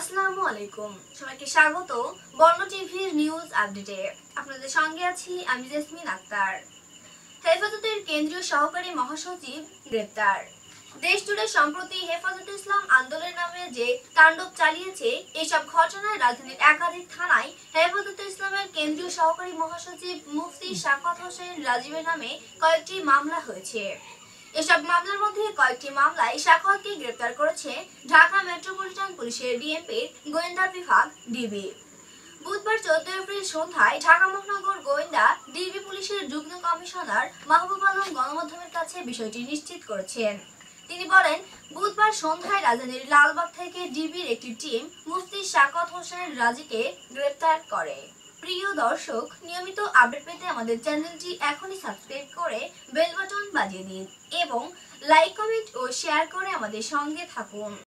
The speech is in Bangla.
আসসালামু আলাইকুম, সবাইকে স্বাগত বর্ণ টিভির নিউজ আপডেটে। আপনাদের সঙ্গে আছি আমি জেসমিন আক্তার। হেফাজতের কেন্দ্রীয় সহকারী মহাসচিব গ্রেপ্তার। দেশ জুড়ে সম্প্রতি হেফাজতে ইসলাম আন্দোলনের নামে যে তাণ্ডব চালিয়েছে, এসব ঘটনায় রাজধানীর একাধিক থানায় হেফাজতে ইসলামের কেন্দ্রীয় সহকারী মহাসচিব মুফতি শাকাত হোসেন রাজীবের নামে কয়েকটি মামলা হয়েছে। এসব মামলার মধ্যে কয়েকটি মামলায় শাকাতকে গ্রেপ্তার করেছে ঢাকা মেট্রোপলিটন পুলিশের ডিএমপির গোয়েন্দা বিভাগ ডিবি। বুধবার 14 এপ্রিল সন্ধ্যায় ঢাকা মহানগর গোয়েন্দা ডিবি পুলিশের যুগ্ম কমিশনার মাহবুব আলম গণমাধ্যমের কাছে বিষয়টি নিশ্চিত করেছেন। তিনি বলেন, বুধবার সন্ধ্যায় রাজধানীর লালবাগ থেকে ডিবির একটি টিম মুফতি শাকাত হোসেন রাজীকে গ্রেপ্তার করে। প্রিয় দর্শক, নিয়মিত আপডেট পেতে আমাদের চ্যানেলটি এখনই সাবস্ক্রাইব করে বেল বাটন বাজিয়ে দিন এবং লাইক, কমেন্ট ও শেয়ার করে আমাদের সঙ্গে থাকুন।